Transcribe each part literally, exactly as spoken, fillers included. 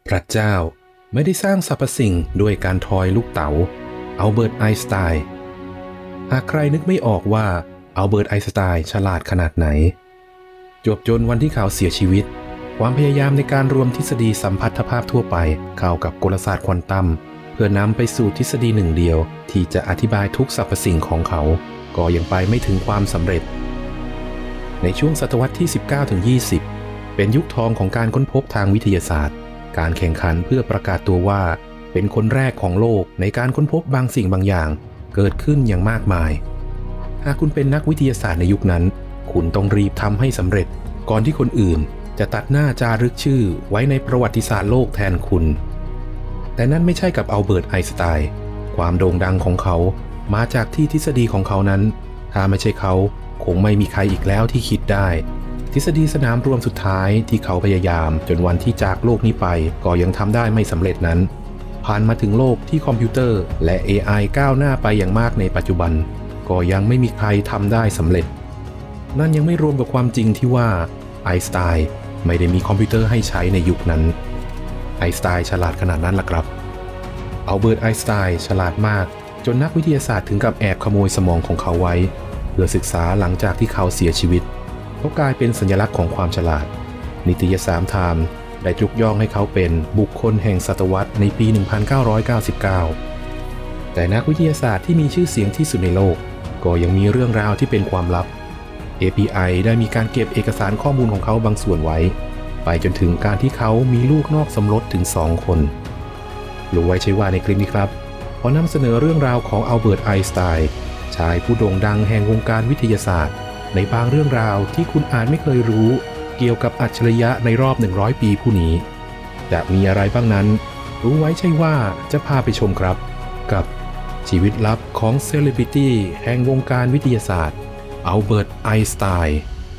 พระเจ้าไม่ได้สร้างสรรพสิ่งด้วยการทอยลูกเต๋าอัลเบิร์ตไอน์สไตน์หากใครนึกไม่ออกว่าอัลเบิร์ตไอน์สไตน์ฉลาดขนาดไหนจวบจนวันที่เขาเสียชีวิตความพยายามในการรวมทฤษฎีสัมพัทธภาพทั่วไปเข้ากับกลศาสตร์ควอนตัมเพื่อนำไปสู่ทฤษฎีหนึ่งเดียวที่จะอธิบายทุกสรรพสิ่งของเขาก็ยังไปไม่ถึงความสำเร็จในช่วงศตวรรษที่ สิบเก้าถึงยี่สิบ เป็นยุคทองของการค้นพบทางวิทยาศาสตร์การแข่งขันเพื่อประกาศตัวว่าเป็นคนแรกของโลกในการค้นพบบางสิ่งบางอย่างเกิดขึ้นอย่างมากมายหากคุณเป็นนักวิทยาศาสตร์ในยุคนั้นคุณต้องรีบทำให้สำเร็จก่อนที่คนอื่นจะตัดหน้าจารึกชื่อไว้ในประวัติศาสตร์โลกแทนคุณแต่นั่นไม่ใช่กับอัลเบิร์ตไอน์สไตน์ความโด่งดังของเขามาจากที่ทฤษฎีของเขานั้นถ้าไม่ใช่เขาคงไม่มีใครอีกแล้วที่คิดได้ทฤษฎีสนามรวมสุดท้ายที่เขาพยายามจนวันที่จากโลกนี้ไปก็ยังทำได้ไม่สำเร็จนั้นผ่านมาถึงโลกที่คอมพิวเตอร์และ เอ ไอ ก้าวหน้าไปอย่างมากในปัจจุบันก็ยังไม่มีใครทำได้สำเร็จนั่นยังไม่รวมกับความจริงที่ว่าไอน์สไตน์ไม่ได้มีคอมพิวเตอร์ให้ใช้ในยุคนั้นไอน์สไตน์ฉลาดขนาดนั้นล่ะครับอัลเบิร์ตไอน์สไตน์ฉลาดมากจนนักวิทยาศาสตร์ถึงกับแอบขโมยสมองของเขาไว้เพื่อศึกษาหลังจากที่เขาเสียชีวิตเขากลายเป็นสัญลักษณ์ของความฉลาดนิตยสารไทม์ได้ยกย่องให้เขาเป็นบุคคลแห่งศตวรรษในปี หนึ่งพันเก้าร้อยเก้าสิบเก้า แต่นักวิทยาศาสตร์ที่มีชื่อเสียงที่สุดในโลกก็ยังมีเรื่องราวที่เป็นความลับ เอ พี ไอ ได้มีการเก็บเอกสารข้อมูลของเขาบางส่วนไว้ไปจนถึงการที่เขามีลูกนอกสมรสถึงสองคนรู้ไว้ใช่ว่าในคลิปนี้ครับขอนำเสนอเรื่องราวของอัลเบิร์ตไอน์สไตน์ชายผู้โด่งดังแห่งวงการวิทยาศาสตร์ในบางเรื่องราวที่คุณอาจไม่เคยรู้เกี่ยวกับอัจฉริยะในรอบหนึ่งร้อยปีผู้นี้จะมีอะไรบ้างนั้นรู้ไว้ใช่ว่าจะพาไปชมครับกับชีวิตลับของเซเลบริตี้แห่งวงการวิทยาศาสตร์อัลเบิร์ตไอน์สไตน์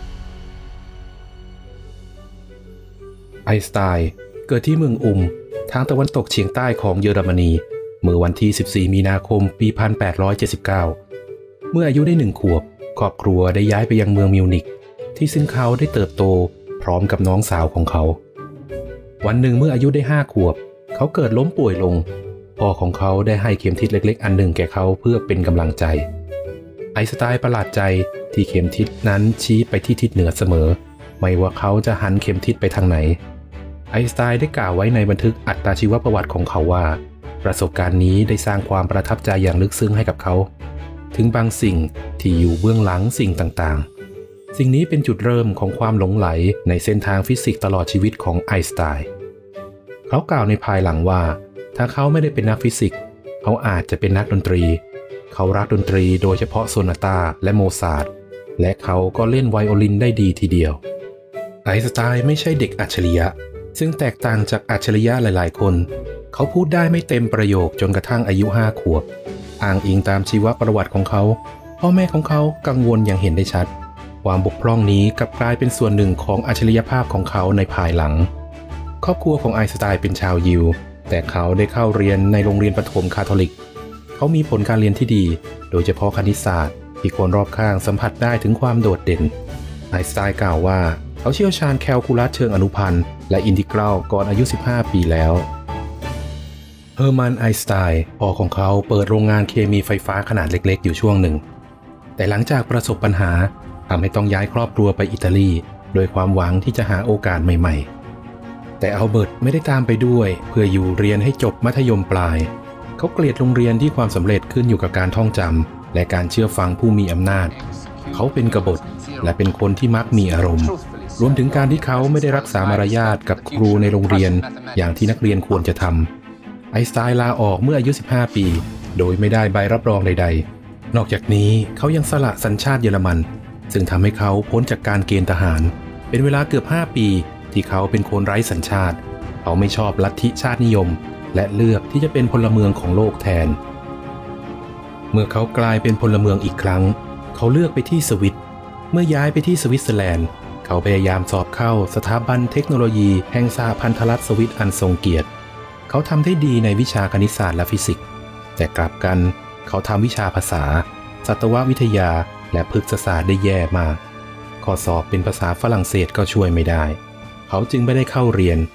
ไอน์สไตน์เกิดที่เมืองอุมทางตะวันตกเฉียงใต้ของเยอรมนีเมื่อวันที่สิบสี่มีนาคมปี หนึ่งพันแปดร้อยเจ็ดสิบเก้า เมื่ออายุได้หนึ่งขวบครอบครัวได้ย้ายไปยังเมืองมิวนิกที่ซึ่งเขาได้เติบโตพร้อมกับน้องสาวของเขาวันหนึ่งเมื่ออายุได้ห้าขวบเขาเกิดล้มป่วยลงพ่อของเขาได้ให้เข็มทิศเล็กๆอันหนึ่งแก่เขาเพื่อเป็นกำลังใจไอน์สไตน์ประหลาดใจที่เข็มทิศนั้นชี้ไปที่ทิศเหนือเสมอไม่ว่าเขาจะหันเข็มทิศไปทางไหนไอน์สไตน์ได้กล่าวไว้ในบันทึกอัตชีวประวัติของเขาว่าประสบการณ์นี้ได้สร้างความประทับใจอย่างลึกซึ้งให้กับเขาถึงบางสิ่งที่อยู่เบื้องหลังสิ่งต่างๆสิ่งนี้เป็นจุดเริ่มของความหลงไหลในเส้นทางฟิสิกส์ตลอดชีวิตของไอน์สไตน์เขากล่าวในภายหลังว่าถ้าเขาไม่ได้เป็นนักฟิสิกส์เขาอาจจะเป็นนักดนตรีเขารักดนตรีโดยเฉพาะโซนาตาและโมซาร์ทและเขาก็เล่นไวโอลินได้ดีทีเดียวไอน์สไตน์ไม่ใช่เด็กอัจฉริยะซึ่งแตกต่างจากอัจฉริยะหลายๆคนเขาพูดได้ไม่เต็มประโยคจนกระทั่งอายุห้าขวบอ้างอิงตามชีวประวัติของเขาพ่อแม่ของเขากังวลอย่างเห็นได้ชัดความบกพร่องนี้กลับกลายเป็นส่วนหนึ่งของอัจฉริยภาพของเขาในภายหลังครอบครัวของไอน์สไตน์เป็นชาวยิวแต่เขาได้เข้าเรียนในโรงเรียนประถมคาทอลิกเขามีผลการเรียนที่ดีโดยเฉพาะคณิตศาสตร์ที่คนรอบข้างสัมผัสได้ถึงความโดดเด่นไอน์สไตน์กล่าวว่าเขาเชี่ยวชาญแคลคูลัสเชิงอนุพันธ์และอินทิกรัลก่อนอายุสิบห้าปีแล้วเฮอร์มันไอน์สไตน์พ่อของเขาเปิดโรงงานเคมีไฟฟ้าขนาดเล็กๆอยู่ช่วงหนึ่งแต่หลังจากประสบปัญหาทำให้ต้องย้ายครอบครัวไปอิตาลีโดยความหวังที่จะหาโอกาสใหม่ๆแต่อัลเบิร์ตไม่ได้ตามไปด้วยเพื่ออยู่เรียนให้จบมัธยมปลายเขาเกลียดโรงเรียนที่ความสำเร็จขึ้นอยู่กับการท่องจำและการเชื่อฟังผู้มีอำนาจเขาเป็นกบฏและเป็นคนที่มักมีอารมณ์รวมถึงการที่เขาไม่ได้รักษามารยาทกับครูในโรงเรียนอย่างที่นักเรียนควรจะทำไอน์สไตน์ลาออกเมื่ออายุสิบห้าปีโดยไม่ได้ใบรับรองใดๆนอกจากนี้เขายังสละสัญชาติเยอรมันซึ่งทำให้เขาพ้นจากการเกณฑ์ทหารเป็นเวลาเกือบห้าปีที่เขาเป็นคนไร้สัญชาติเขาไม่ชอบลัทธิชาตินิยมและเลือกที่จะเป็นพลเมืองของโลกแทนเมื่อเขากลายเป็นพลเมืองอีกครั้งเขาเลือกไปที่สวิตเมื่อย้ายไปที่สวิตเซอร์แลนด์เขาพยายามสอบเข้าสถาบันเทคโนโลยีแห่งสหพันธรัฐสวิตอันทรงเกียรติเขาทำได้ดีในวิชาคณิตศาสตร์และฟิสิกส์แต่กลับกันเขาทำวิชาภาษาสัตววิทยาและพฤกษศาสตร์ได้แย่มากข้อสอบเป็นภาษาฝรั่งเศสก็ช่วยไม่ได้เขาจึงไม่ได้เข้าเรียน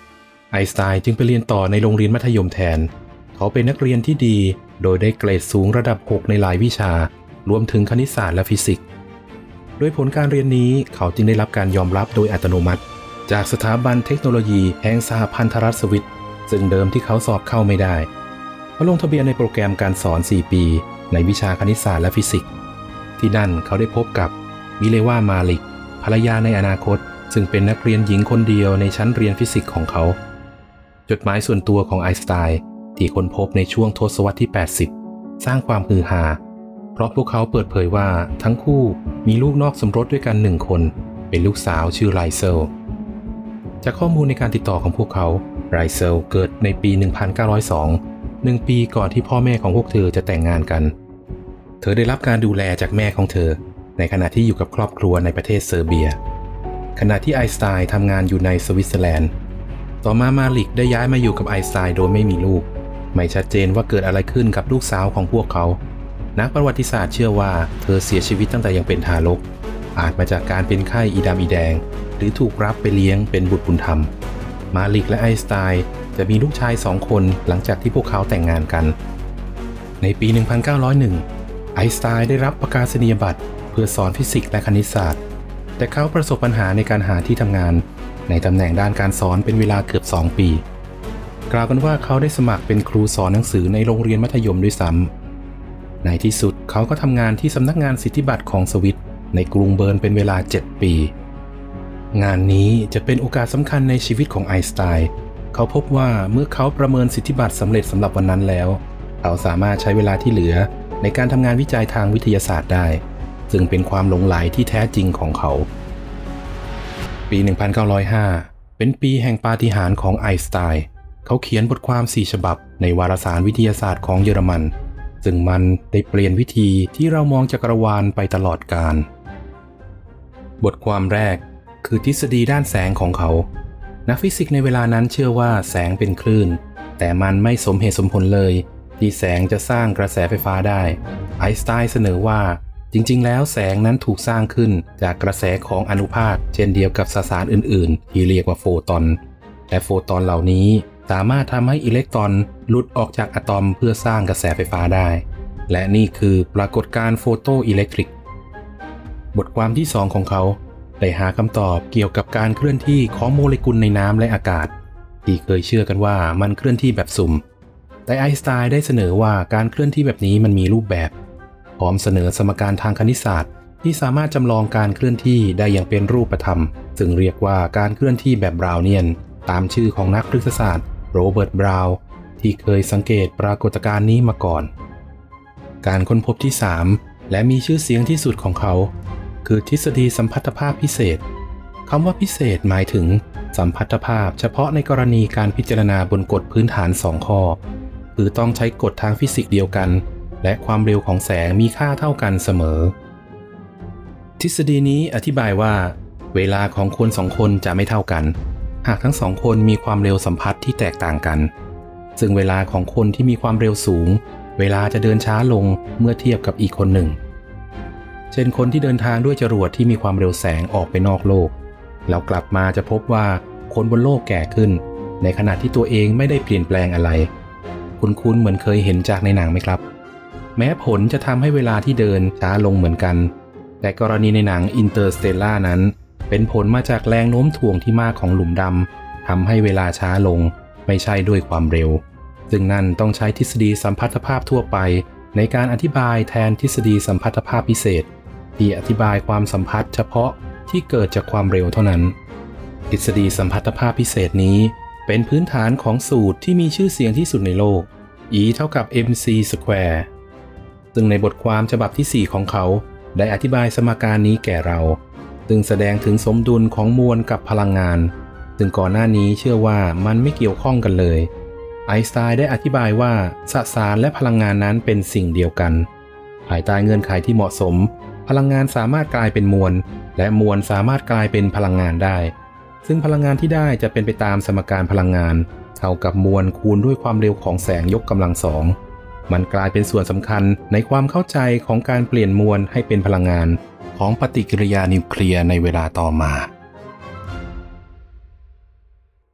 ไอน์สไตน์จึงไปเรียนต่อในโรงเรียนมัธยมแทนเขาเป็นนักเรียนที่ดีโดยได้เกรดสูงระดับหกในหลายวิชารวมถึงคณิตศาสตร์และฟิสิกส์ด้วยผลการเรียนนี้เขาจึงได้รับการยอมรับโดยอัตโนมัติจากสถาบันเทคโนโลยีแห่งสหพันธรัฐสวิตซึ่งเดิมที่เขาสอบเข้าไม่ได้เขาลงทะเบียนในโปรแกรมการสอนสี่ปีในวิชาคณิตศาสตร์และฟิสิกส์ที่นั่นเขาได้พบกับมิเลวามาลิกภรรยาในอนาคตซึ่งเป็นนักเรียนหญิงคนเดียวในชั้นเรียนฟิสิกส์ของเขาจดหมายส่วนตัวของไอน์สไตน์ที่ค้นพบในช่วงทศวรรษที่แปดสิบสร้างความฮือฮาเพราะพวกเขาเปิดเผยว่าทั้งคู่มีลูกนอกสมรสด้วยกันหนึ่งคนเป็นลูกสาวชื่อไรเซลจากข้อมูลในการติดต่อของพวกเขาไรเซลเกิดในปีหนึ่งพันเก้าร้อยสองหนึ่งปีก่อนที่พ่อแม่ของพวกเธอจะแต่งงานกันเธอได้รับการดูแลจากแม่ของเธอในขณะที่อยู่กับครอบครัวในประเทศเซอร์เบียขณะที่ไอน์สไตน์ทำงานอยู่ในสวิตเซอร์แลนด์ต่อมามาลิกได้ย้ายมาอยู่กับไอน์สไตน์โดยไม่มีลูกไม่ชัดเจนว่าเกิดอะไรขึ้นกับลูกสาวของพวกเขานักประวัติศาสตร์เชื่อว่าเธอเสียชีวิตตั้งแต่ยังเป็นทารกอาจมาจากการเป็นไข้อีดำอีแดงหรือถูกรับไปเลี้ยงเป็นบุตรบุญธรรมมาลิกและไอน์สไตน์จะมีลูกชายสองคนหลังจากที่พวกเขาแต่งงานกันในปีหนึ่งพันเก้าร้อยเอ็ดไอน์สไตน์ได้รับประกาศนียบัตรเพื่อสอนฟิสิกส์และคณิตศาสตร์แต่เขาประสบปัญหาในการหาที่ทำงานในตำแหน่งด้านการสอนเป็นเวลาเกือบสองปีกล่าวกันว่าเขาได้สมัครเป็นครูสอนหนังสือในโรงเรียนมัธยมด้วยซ้ำในที่สุดเขาก็ทำงานที่สำนักงานสิทธิบัตรของสวิตในกรุงเบิร์นเป็นเวลาเจ็ดปีงานนี้จะเป็นโอกาสสำคัญในชีวิตของไอน์สไตน์เขาพบว่าเมื่อเขาประเมินสิทธิบัตรสำเร็จสำหรับวันนั้นแล้วเขาสามารถใช้เวลาที่เหลือในการทำงานวิจัยทางวิทยาศาสตร์ได้ซึ่งเป็นความหลงใหลที่แท้จริงของเขาปีหนึ่งพันเก้าร้อยห้าเป็นปีแห่งปาฏิหาริย์ของไอน์สไตน์เขาเขียนบทความสี่ฉบับในวารสารวิทยาศาสตร์ของเยอรมันซึ่งมันได้เปลี่ยนวิธีที่เรามองจักรวาลไปตลอดกาลบทความแรกคือทฤษฎีด้านแสงของเขานักฟิสิกส์ในเวลานั้นเชื่อว่าแสงเป็นคลื่นแต่มันไม่สมเหตุสมผลเลยที่แสงจะสร้างกระแสไฟฟ้าได้ไอน์สไตน์เสนอว่าจริงๆแล้วแสงนั้นถูกสร้างขึ้นจากกระแสของอนุภาคเช่นเดียวกับสสารอื่นๆที่เรียกว่าโฟตอนและโฟตอนเหล่านี้สามารถทำให้อิเล็กตรอนหลุดออกจากอะตอมเพื่อสร้างกระแสไฟฟ้าได้และนี่คือปรากฏการณ์โฟโตอิเล็กทริกบทความที่สองของเขาได้หาคำตอบเกี่ยวกับการเคลื่อนที่ของโมเลกุลในน้ำและอากาศที่เคยเชื่อกันว่ามันเคลื่อนที่แบบสุ่มแต่ไอน์สไตน์ได้เสนอว่าการเคลื่อนที่แบบนี้มันมีรูปแบบพร้อมเสนอสมการทางคณิตศาสตร์ที่สามารถจำลองการเคลื่อนที่ได้อย่างเป็นรูปธรรมซึ่งเรียกว่าการเคลื่อนที่แบบบราวเนียนตามชื่อของนักพฤกษศาสตร์โรเบิร์ตบราวน์ที่เคยสังเกตปรากฏการณ์นี้มาก่อนการค้นพบที่สามและมีชื่อเสียงที่สุดของเขาคือทฤษฎีสัมพัทธภาพพิเศษคำว่าพิเศษหมายถึงสัมพัทธภาพเฉพาะในกรณีการพิจารณาบนกฎพื้นฐานสองข้อคือต้องใช้กฎทางฟิสิกส์เดียวกันและความเร็วของแสงมีค่าเท่ากันเสมอทฤษฎีนี้อธิบายว่าเวลาของคนสองคนจะไม่เท่ากันหากทั้งสองคนมีความเร็วสัมผัสที่แตกต่างกันซึ่งเวลาของคนที่มีความเร็วสูงเวลาจะเดินช้าลงเมื่อเทียบกับอีกคนหนึ่งเช่นคนที่เดินทางด้วยจรวดที่มีความเร็วแสงออกไปนอกโลกแล้วกลับมาจะพบว่าคนบนโลกแก่ขึ้นในขณะที่ตัวเองไม่ได้เปลี่ยนแปลงอะไรคุ้นๆเหมือนเคยเห็นจากในหนังไหมครับแม้ผลจะทำให้เวลาที่เดินช้าลงเหมือนกันแต่กรณีในหนัง Interstellar นั้นเป็นผลมาจากแรงโน้มถ่วงที่มากของหลุมดำทำให้เวลาช้าลงไม่ใช่ด้วยความเร็วซึ่งนั่นต้องใช้ทฤษฎีสัมพัทธภาพทั่วไปในการอธิบายแทนทฤษฎีสัมพัทธภาพพิเศษที่อธิบายความสัมพัทธ์เฉพาะที่เกิดจากความเร็วเท่านั้นทฤษฎีสัมพัทธภาพพิเศษนี้เป็นพื้นฐานของสูตรที่มีชื่อเสียงที่สุดในโลก E เท่ากับ เอ็ม ซี Square ซึ่งในบทความฉบับที่สี่ของเขาได้อธิบายสมการนี้แก่เราซึ่งแสดงถึงสมดุลของมวลกับพลังงานซึ่งก่อนหน้านี้เชื่อว่ามันไม่เกี่ยวข้องกันเลยไอน์สไตน์ได้อธิบายว่าสสารและพลังงานนั้นเป็นสิ่งเดียวกันภายใต้เงื่อนไขที่เหมาะสมพลังงานสามารถกลายเป็นมวลและมวลสามารถกลายเป็นพลังงานได้ซึ่งพลังงานที่ได้จะเป็นไปตามสมการพลังงานเท่ากับมวลคูณด้วยความเร็วของแสงยกกำลังสองมันกลายเป็นส่วนสำคัญในความเข้าใจของการเปลี่ยนมวลให้เป็นพลังงานของปฏิกิริยานิวเคลียร์ในเวลาต่อมา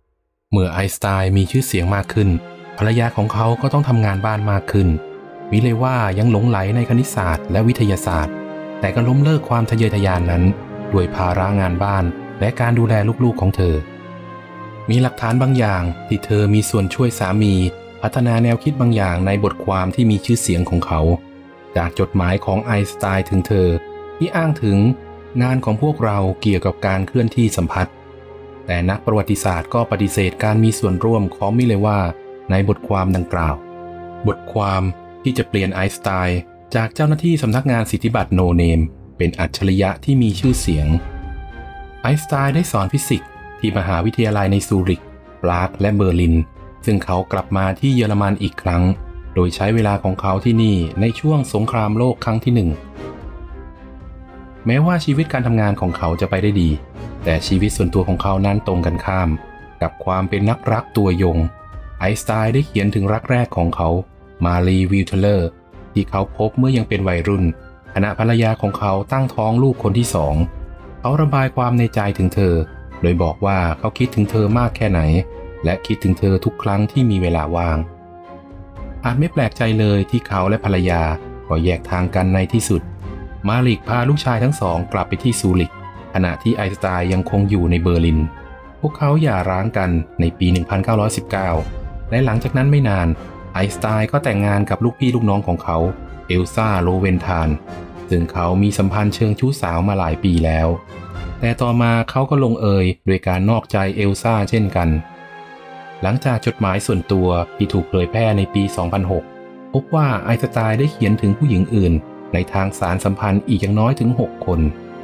เมื่อไอน์สไตน์มีชื่อเสียงมากขึ้นภรรยาของเขาก็ต้องทำงานบ้านมากขึ้นมิเลว่ายังหลงไหลในคณิตศาสตร์และวิทยาศาสตร์แต่ก็ล้มเลิกความทะเยอทะยานนั้นด้วยภาระงานบ้านและการดูแลลูกๆของเธอมีหลักฐานบางอย่างที่เธอมีส่วนช่วยสามีพัฒนาแนวคิดบางอย่างในบทความที่มีชื่อเสียงของเขาจากจดหมายของไอน์สไตน์ถึงเธอที่อ้างถึงงานของพวกเราเกี่ยวกับการเคลื่อนที่สัมผัสแต่นักประวัติศาสตร์ก็ปฏิเสธการมีส่วนร่วมของมิเลว่าในบทความดังกล่าวบทความที่จะเปลี่ยนไอน์สไตน์จากเจ้าหน้าที่สำนักงานสิทธิบัตรโนเนมเป็นอัจฉริยะที่มีชื่อเสียงไอน์สไตน์ได้สอนฟิสิกส์ที่มหาวิทยาลัยในซูริกปรากและเบอร์ลินซึ่งเขากลับมาที่เยอรมันอีกครั้งโดยใช้เวลาของเขาที่นี่ในช่วงสงครามโลกครั้งที่หนึ่งแม้ว่าชีวิตการทำงานของเขาจะไปได้ดีแต่ชีวิตส่วนตัวของเขานั้นตรงกันข้ามกับความเป็นนักรักตัวยงไอน์สไตน์ได้เขียนถึงรักแรกของเขามารีวิลเทเลอร์ที่เขาพบเมื่อยังเป็นวัยรุ่นขณะภรรยาของเขาตั้งท้องลูกคนที่สองเขาระบายความในใจถึงเธอโดยบอกว่าเขาคิดถึงเธอมากแค่ไหนและคิดถึงเธอทุกครั้งที่มีเวลาว่างอาจไม่แปลกใจเลยที่เขาและภรรยาก็แยกทางกันในที่สุดมาลิกพาลูกชายทั้งสองกลับไปที่ซูริกขณะที่ไอน์สไตน์ยังคงอยู่ในเบอร์ลินพวกเขาหย่าร้างกันในปี หนึ่งพันเก้าร้อยสิบเก้า และหลังจากนั้นไม่นานไอน์สไตน์ก็แต่งงานกับลูกพี่ลูกน้องของเขาเอลซ่าโลเวนทานซึ่งเขามีสัมพันธ์เชิงชู้สาวมาหลายปีแล้วแต่ต่อมาเขาก็ลงเอยโดยการนอกใจเอลซ่าเช่นกันหลังจากจดหมายส่วนตัวที่ถูกเผยแพร่ในปี สองพันหก พบว่าไอน์สไตน์ได้เขียนถึงผู้หญิงอื่นในทางสารสัมพันธ์อีกอย่างน้อยถึงหกคน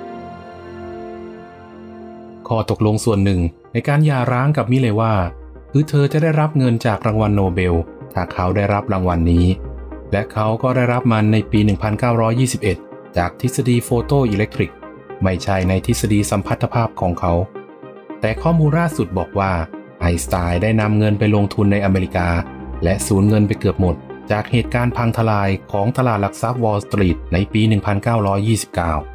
ข้อตกลงส่วนหนึ่งในการหย่าร้างกับมิเลว่าคือเธอจะได้รับเงินจากรางวัลโนเบลถ้าเขาได้รับรางวัลนี้และเขาก็ได้รับมันในปี หนึ่งพันเก้าร้อยยี่สิบเอ็ด จากทฤษฎีโฟโตอิเล็กทริกไม่ใช่ในทฤษฎีสัมพัทธภาพของเขาแต่ข้อมูลล่าสุดบอกว่าไอน์สไตน์ได้นำเงินไปลงทุนในอเมริกาและสูญเงินไปเกือบหมดจากเหตุการณ์พังทลายของตลาดหลักทรัพย์วอลล์สตรีทในปี หนึ่งพันเก้าร้อยยี่สิบเก้า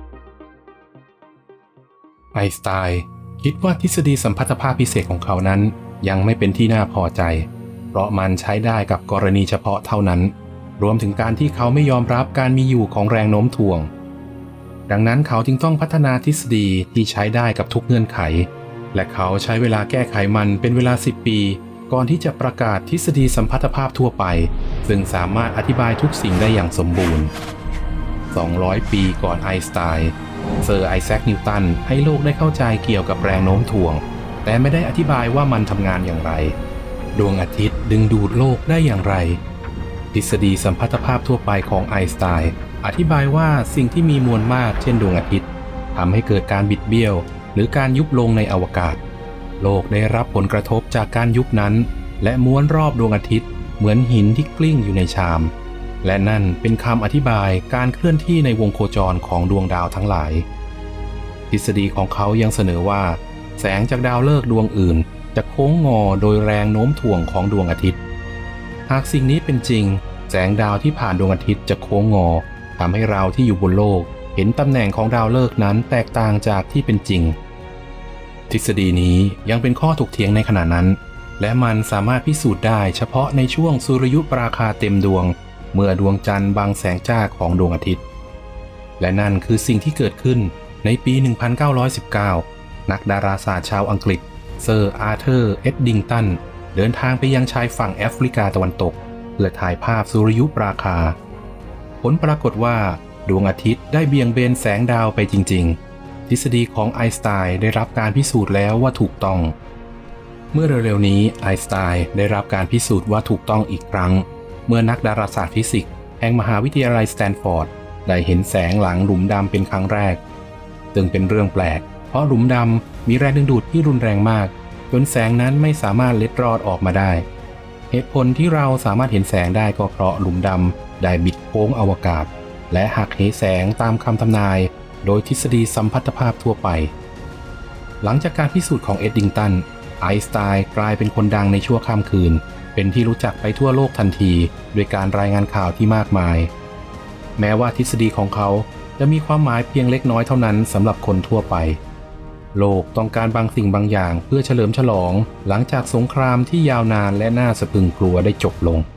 ไอน์สไตน์คิดว่าทฤษฎีสัมพัทธภาพพิเศษของเขานั้นยังไม่เป็นที่น่าพอใจเพราะมันใช้ได้กับกรณีเฉพาะเท่านั้นรวมถึงการที่เขาไม่ยอมรับการมีอยู่ของแรงโน้มถ่วงดังนั้นเขาจึงต้องพัฒนาทฤษฎีที่ใช้ได้กับทุกเงื่อนไขและเขาใช้เวลาแก้ไขมันเป็นเวลาสิบปีก่อนที่จะประกาศทฤษฎีสัมพัทธภาพทั่วไปซึ่งสามารถอธิบายทุกสิ่งได้อย่างสมบูรณ์สองร้อยปีก่อนไอน์สไตน์เซอร์ไอแซคนิวตันให้โลกได้เข้าใจเกี่ยวกับแรงโน้มถ่วงแต่ไม่ได้อธิบายว่ามันทำงานอย่างไรดวงอาทิตย์ดึงดูดโลกได้อย่างไรทฤษฎีสัมพัทธภาพทั่วไปของไอน์สไตน์อธิบายว่าสิ่งที่มีมวลมากเช่นดวงอาทิตย์ทำให้เกิดการบิดเบี้ยวหรือการยุบลงในอวกาศโลกได้รับผลกระทบจากการยุบนั้นและม้วนรอบดวงอาทิตย์เหมือนหินที่กลิ้งอยู่ในชามและนั่นเป็นคำอธิบายการเคลื่อนที่ในวงโคจรของดวงดาวทั้งหลายทฤษฎีของเขายังเสนอว่าแสงจากดาวฤกษ์ดวงอื่นจะโค้งงอโดยแรงโน้มถ่วงของดวงอาทิตย์หากสิ่งนี้เป็นจริงแสงดาวที่ผ่านดวงอาทิตย์จะโค้งงอทำให้เราที่อยู่บนโลกเห็นตำแหน่งของดาวฤกษ์นั้นแตกต่างจากที่เป็นจริงทฤษฎีนี้ยังเป็นข้อถกเถียงในขณะนั้นและมันสามารถพิสูจน์ได้เฉพาะในช่วงสุริยุปราคาเต็มดวงเมื่อดวงจันทร์บังแสงจ้าของดวงอาทิตย์และนั่นคือสิ่งที่เกิดขึ้นในปี หนึ่งพันเก้าร้อยสิบเก้า นักดาราศาสตร์ชาวอังกฤษเซอร์อาร์เธอร์เอ็ดดิงตันเดินทางไปยังชายฝั่งแอฟริกาตะวันตกเพื่อถ่ายภาพสุริยุปราคาผลปรากฏว่าดวงอาทิตย์ได้เบี่ยงเบนแสงดาวไปจริงๆทฤษฎีของไอน์สไตน์ได้รับการพิสูจน์แล้วว่าถูกต้องเมื่อเร็วๆนี้ไอน์สไตน์ได้รับการพิสูจน์ว่าถูกต้องอีกครั้งเมื่อนักดาราศาสตร์ฟิสิกส์แห่งมหาวิทยาลัยสแตนฟอร์ดได้เห็นแสงหลังหลุมดำเป็นครั้งแรกซึ่งเป็นเรื่องแปลกเพราะหลุมดำมีแรงดึงดูดที่รุนแรงมากจนแสงนั้นไม่สามารถเล็ดรอดออกมาได้เหตุผลที่เราสามารถเห็นแสงได้ก็เพราะหลุมดำได้บิดโค้งอวกาศและหักเหแสงตามคำทำนายโดยทฤษฎีสัมพัทธภาพทั่วไปหลังจากการพิสูจน์ของเอ็ดดิงตันไอน์สไตน์กลายเป็นคนดังในชั่วข้ามคืนเป็นที่รู้จักไปทั่วโลกทันทีด้วยการรายงานข่าวที่มากมายแม้ว่าทฤษฎีของเขาจะมีความหมายเพียงเล็กน้อยเท่านั้นสำหรับคนทั่วไปโลกต้องการบางสิ่งบางอย่างเพื่อเฉลิมฉลองหลังจากสงครามที่ยาวนานและน่าสะพรึงกลัวได้จบลง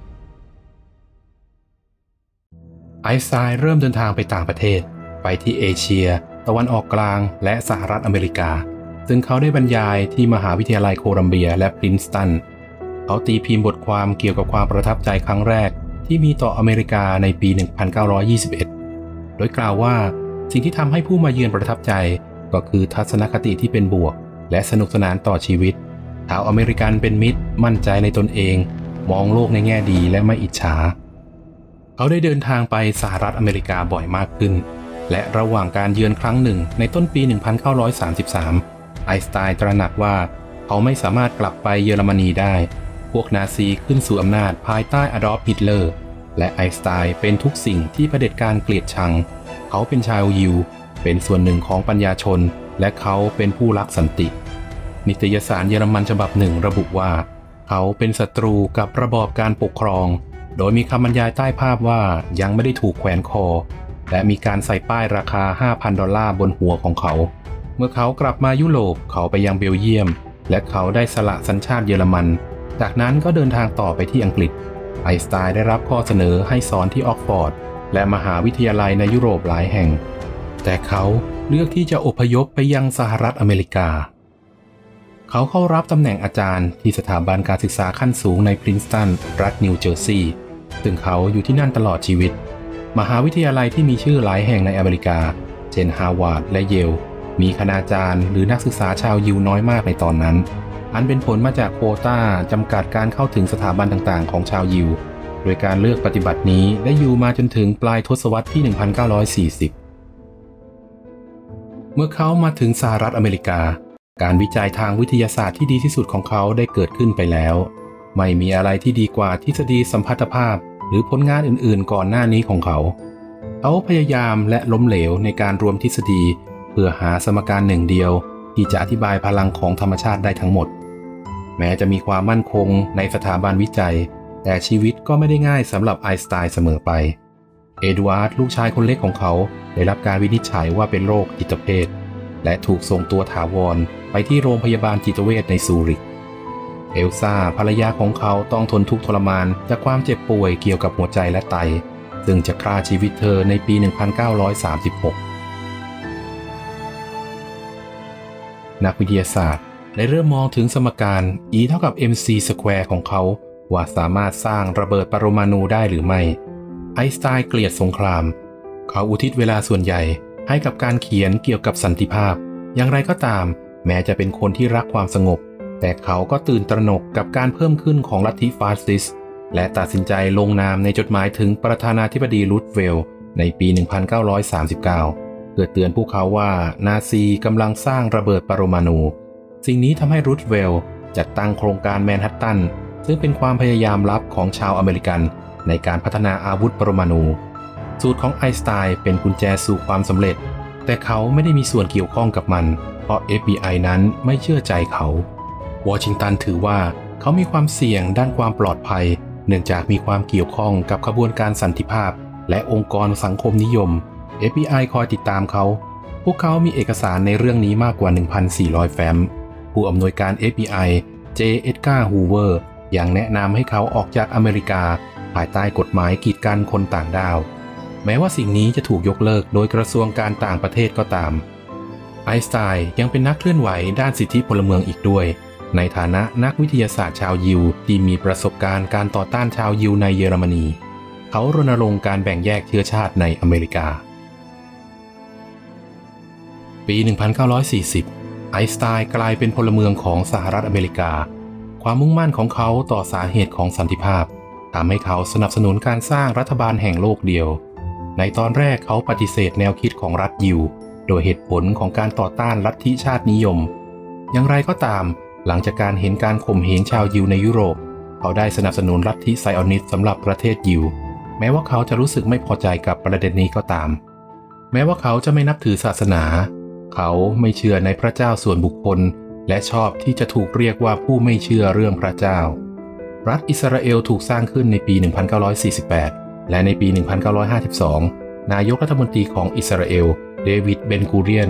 ไอน์สไตน์เริ่มเดินทางไปต่างประเทศไปที่เอเชียตะวันออกกลางและสหรัฐอเมริกาซึ่งเขาได้บรรยายที่มหาวิทยาลัยโคลัมเบียและพรินสตันเขาตีพิมพ์บทความเกี่ยวกับความประทับใจครั้งแรกที่มีต่ออเมริกาในปี หนึ่งพันเก้าร้อยยี่สิบเอ็ด โดยกล่าวว่าสิ่งที่ทำให้ผู้มาเยือนประทับใจก็คือทัศนคติที่เป็นบวกและสนุกสนานต่อชีวิตชาวอเมริกันเป็นมิตรมั่นใจในตนเองมองโลกในแง่ดีและไม่อิจฉาเขาได้เดินทางไปสหรัฐอเมริกาบ่อยมากขึ้นและระหว่างการเยือนครั้งหนึ่งในต้นปี หนึ่งพันเก้าร้อยสามสิบสาม ไอน์สไตน์ตระหนักว่าเขาไม่สามารถกลับไปเยอรมนีได้พวกนาซีขึ้นสู่อำนาจภายใต้อดอล์ฟ ฮิตเลอร์และไอน์สไตน์เป็นทุกสิ่งที่เผด็จการเกลียดชังเขาเป็นชาวยิวเป็นส่วนหนึ่งของปัญญาชนและเขาเป็นผู้รักสันตินิตยสารเยอรมันฉบับหนึ่งระบุว่าเขาเป็นศัตรูกับระบอบการปกครองโดยมีคำบรรยายใต้ภาพว่ายังไม่ได้ถูกแขวนคอและมีการใส่ป้ายราคา ห้าพัน ดอลลาร์บนหัวของเขาเมื่อเขากลับมายุโรปเขาไปยังเบลเยียมและเขาได้สละสัญชาติเยอรมันจากนั้นก็เดินทางต่อไปที่อังกฤษไอน์สไตน์ได้รับข้อเสนอให้สอนที่ออกฟอร์ดและมหาวิทยาลัยในยุโรปหลายแห่งแต่เขาเลือกที่จะอพยพไปยังสหรัฐอเมริกาเขาเข้ารับตำแหน่งอาจารย์ที่สถาบันการศึกษาขั้นสูงในพรินสตันรัฐนิวเจอร์ซีย์ซึ่งเขาอยู่ที่นั่นตลอดชีวิตมหาวิทยาลัยที่มีชื่อหลายแห่งในอเมริกาเช่นฮาร์วาร์ดและเยลมีคณาจารย์หรือนักศึกษาชาวยิวน้อยมากในตอนนั้นอันเป็นผลมาจากโควต้าจำกัดการเข้าถึงสถาบันต่างๆของชาวยิวโดยการเลือกปฏิบัตินี้ได้อยู่มาจนถึงปลายทศวรรษที่ หนึ่งพันเก้าร้อยสี่สิบ เมื่อเขามาถึงสหรัฐอเมริกาการวิจัยทางวิทยาศาสตร์ที่ดีที่สุดของเขาได้เกิดขึ้นไปแล้วไม่มีอะไรที่ดีกว่าทฤษฎีสัมพัทธภาพหรือผลงานอื่นๆก่อนหน้านี้ของเขาเขาพยายามและล้มเหลวในการรวมทฤษฎีเพื่อหาสมการหนึ่งเดียวที่จะอธิบายพลังของธรรมชาติได้ทั้งหมดแม้จะมีความมั่นคงในสถาบันวิจัยแต่ชีวิตก็ไม่ได้ง่ายสำหรับไอน์สไตน์เสมอไปเอ็ดวาร์ดลูกชายคนเล็กของเขาได้รับการวินิจฉัยว่าเป็นโรคจิตเภทและถูกส่งตัวถาวรไปที่โรงพยาบาลจิตเวชในซูริกเอลซ่าภรรยาของเขาต้องทนทุกข์ทรมานจากความเจ็บป่วยเกี่ยวกับหัวใจและไตซึ่งจะฆ่าชีวิตเธอในปี หนึ่งพันเก้าร้อยสามสิบหก นักวิทยาศาสตร์ได้เริ่มมองถึงสมการ E เท่ากับ เอ็ม ซี สแควร์ของเขาว่าสามารถสร้างระเบิดปรมาณูได้หรือไม่ไอน์สไตน์เกลียดสงครามเขาอุทิศเวลาส่วนใหญ่ให้กับการเขียนเกี่ยวกับสันติภาพอย่างไรก็ตามแม้จะเป็นคนที่รักความสงบแต่เขาก็ตื่นตระหนกกับการเพิ่มขึ้นของลัทธิฟาสซิสต์และตัดสินใจลงนามในจดหมายถึงประธานาธิบดีรูสเวลต์ในปี หนึ่งพันเก้าร้อยสามสิบเก้า เพื่อเตือนพวกเขาว่านาซีกำลังสร้างระเบิดปรมาณูสิ่งนี้ทำให้รูสเวลต์จัดตั้งโครงการแมนฮัตตันซึ่งเป็นความพยายามลับของชาวอเมริกันในการพัฒนาอาวุธปรมาณูสูตรของไอน์สไตน์เป็นกุญแจสู่ความสำเร็จแต่เขาไม่ได้มีส่วนเกี่ยวข้องกับมันเพราะ เอฟ บี ไอ นั้นไม่เชื่อใจเขาวอชิงตันถือว่าเขามีความเสี่ยงด้านความปลอดภัยเนื่องจากมีความเกี่ยวข้องกับขบวนการสันติภาพและองค์กรสังคมนิยม เอฟ บี ไอ คอยติดตามเขาพวกเขามีเอกสารในเรื่องนี้มากกว่า หนึ่งพันสี่ร้อย แฟ้มผู้อำนวยการ เอฟ บี ไอ เจ เอ็ดการ์ ฮูเวอร์ยังแนะนำให้เขาออกจากอเมริกาภายใต้กฎหมายกีดกันคนต่างด้าวแม้ว่าสิ่งนี้จะถูกยกเลิกโดยกระทรวงการต่างประเทศก็ตามไอน์สไตน์ยังเป็นนักเคลื่อนไหวด้านสิทธิพลเมืองอีกด้วยในฐานะนักวิทยาศาสตร์ชาวยิวที่มีประสบการณ์การต่อต้านชาวยิวในเยอรมนีเขารณรงค์การแบ่งแยกเชื้อชาติในอเมริกาปี หนึ่งพันเก้าร้อยสี่สิบ ไอน์สไตน์กลายเป็นพลเมืองของสหรัฐอเมริกาความมุ่งมั่นของเขาต่อสาเหตุของสันติภาพทำให้เขาสนับสนุนการสร้างรัฐบาลแห่งโลกเดียวในตอนแรกเขาปฏิเสธแนวคิดของรัฐยิวโดยเหตุผลของการต่อต้านลัทธิชาตินิยมอย่างไรก็ตามหลังจากการเห็นการข่มเหงชาวยิวในยุโรปเขาได้สนับสนุนลัทธิไซออนิสต์สำหรับประเทศยิวแม้ว่าเขาจะรู้สึกไม่พอใจกับประเด็นนี้ก็ตามแม้ว่าเขาจะไม่นับถือศาสนาเขาไม่เชื่อในพระเจ้าส่วนบุคคลและชอบที่จะถูกเรียกว่าผู้ไม่เชื่อเรื่องพระเจ้ารัฐอิสราเอลถูกสร้างขึ้นในปี หนึ่งพันเก้าร้อยสี่สิบแปด และในปี หนึ่งพันเก้าร้อยห้าสิบสอง นายกรัฐมนตรีของอิสราเอลเดวิด เบนกูเรียน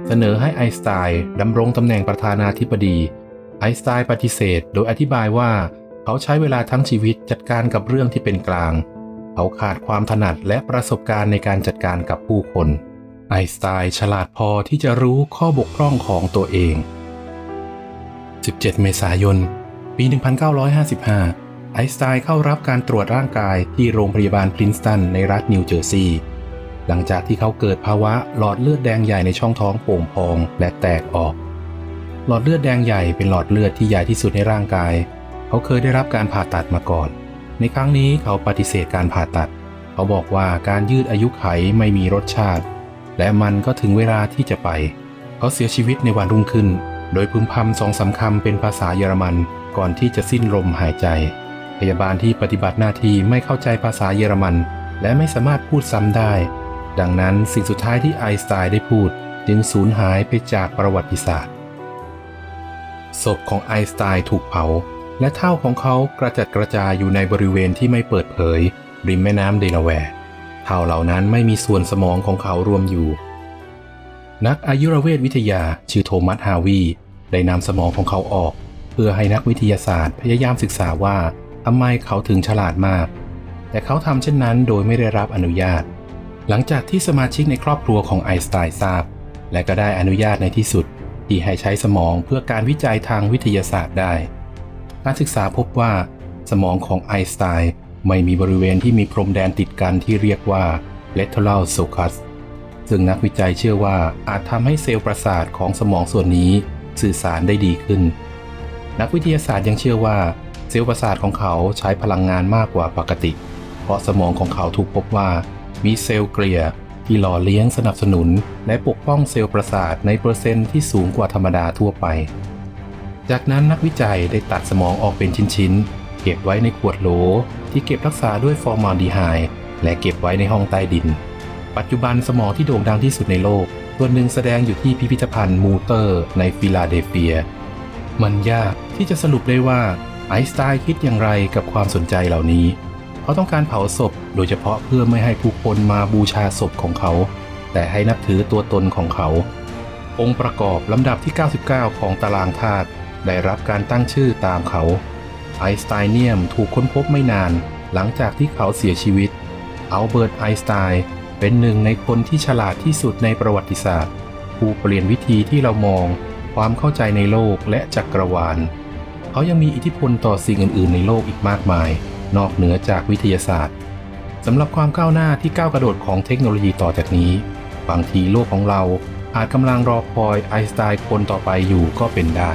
เสนอให้ไอน์สไตน์ดำรงตำแหน่งประธานาธิบดีไอน์สไตน์ปฏิเสธโดยอธิบายว่าเขาใช้เวลาทั้งชีวิตจัดการกับเรื่องที่เป็นกลางเขาขาดความถนัดและประสบการณ์ในการจัดการกับผู้คนไอน์สไตน์ฉลาดพอที่จะรู้ข้อบกพร่องของตัวเองสิบเจ็ดเมษายนปีหนึ่งพันเก้าร้อยห้าสิบห้าไอน์สไตน์เข้ารับการตรวจร่างกายที่โรงพยาบาลพรินสตันในรัฐนิวเจอร์ซีย์หลังจากที่เขาเกิดภาวะหลอดเลือดแดงใหญ่ในช่องท้องโป่งพองและแตกออกหลอดเลือดแดงใหญ่เป็นหลอดเลือดที่ใหญ่ที่สุดในร่างกายเขาเคยได้รับการผ่าตัดมาก่อนในครั้งนี้เขาปฏิเสธการผ่าตัดเขาบอกว่าการยืดอายุไขไม่มีรสชาติและมันก็ถึงเวลาที่จะไปเขาเสียชีวิตในวันรุ่งขึ้นโดยพึมพำสองสามคำเป็นภาษาเยอรมันก่อนที่จะสิ้นลมหายใจพยาบาลที่ปฏิบัติหน้าที่ไม่เข้าใจภาษาเยอรมันและไม่สามารถพูดซ้ำได้ดังนั้นสิ่งสุดท้ายที่ไอน์สไตน์ได้พูดจึงสูญหายไปจากประวัติศาสตร์ศพของไอน์สไตน์ถูกเผาและเท่าของเขากระจัดกระจายอยู่ในบริเวณที่ไม่เปิดเผยริมแม่น้ำเดลาแวร์เท่าเหล่านั้นไม่มีส่วนสมองของเขารวมอยู่นักอายุรเวชวิทยาชื่อโทมัสฮาวีได้นำสมองของเขาออกเพื่อให้นักวิทยาศาสตร์พยายามศึกษาว่าทำไมเขาถึงฉลาดมากแต่เขาทำเช่นนั้นโดยไม่ได้รับอนุญาตหลังจากที่สมาชิกในครอบครัวของไอน์สไตน์ทราบและก็ได้อนุญาตในที่สุดที่ให้ใช้สมองเพื่อการวิจัยทางวิทยาศาสตร์ได้การศึกษาพบว่าสมองของไอน์สไตน์ไม่มีบริเวณที่มีพรมแดนติดกันที่เรียกว่า lateral sulcus ซึ่งนักวิจัยเชื่อว่าอาจทำให้เซลล์ประสาทของสมองส่วนนี้สื่อสารได้ดีขึ้นนักวิทยาศาสตร์ยังเชื่อว่าเซลล์ประสาทของเขาใช้พลังงานมากกว่าปกติเพราะสมองของเขาถูกพบว่ามีเซลล์เกลียที่หล่อเลี้ยงสนับสนุนและปกป้องเซลล์ประสาทในเปอร์เซ็นต์ที่สูงกว่าธรรมดาทั่วไปจากนั้นนักวิจัยได้ตัดสมองออกเป็นชิ้นๆเก็บไว้ในขวดโหลที่เก็บรักษาด้วยฟอร์มาลดีไฮด์และเก็บไว้ในห้องใต้ดินปัจจุบันสมองที่โด่งดังที่สุดในโลกส่วนหนึ่งแสดงอยู่ที่พิพิธภัณฑ์มูเตอร์ในฟิลาเดลเฟียมันยากที่จะสรุปได้ว่าไอน์สไตน์คิดอย่างไรกับความสนใจเหล่านี้เขาต้องการเผาศพโดยเฉพาะเพื่อไม่ให้ผู้คนมาบูชาศพของเขาแต่ให้นับถือตัวตนของเขาองค์ประกอบลำดับที่เก้าสิบเก้าของตารางธาตุได้รับการตั้งชื่อตามเขาไอน์สไตเนียมถูกค้นพบไม่นานหลังจากที่เขาเสียชีวิตอัลเบิร์ตไอน์สไตน์เป็นหนึ่งในคนที่ฉลาดที่สุดในประวัติศาสตร์ผู้เปลี่ยนวิธีที่เรามองความเข้าใจในโลกและจักรวาลเขายังมีอิทธิพลต่อสิ่งอื่นๆในโลกอีกมากมายนอกเหนือจากวิทยาศาสตร์สำหรับความก้าวหน้าที่ก้าวกระโดดของเทคโนโลยีต่อจากนี้บางทีโลกของเราอาจกำลังรอคอยไอน์สไตน์คนต่อไปอยู่ก็เป็นได้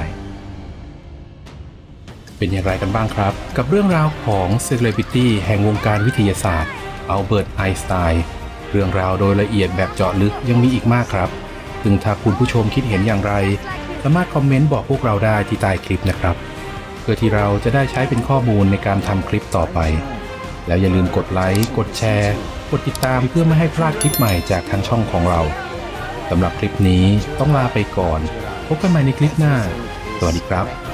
เป็นอย่างไรกันบ้างครับกับเรื่องราวของเซเลบริตี้แห่งวงการวิทยาศาสตร์อัลเบิร์ตไอน์สไตน์เรื่องราวโดยละเอียดแบบเจาะลึกยังมีอีกมากครับซึ่งถ้าคุณผู้ชมคิดเห็นอย่างไรสามารถคอมเมนต์บอกพวกเราได้ที่ใต้คลิปนะครับเพื่อที่เราจะได้ใช้เป็นข้อมูลในการทำคลิปต่อไปแล้วอย่าลืมกดไลค์กดแชร์กดติดตามเพื่อไม่ให้พลาดคลิปใหม่จากทางช่องของเราสำหรับคลิปนี้ต้องลาไปก่อนพบกันใหม่ในคลิปหน้าสวัสดีครับ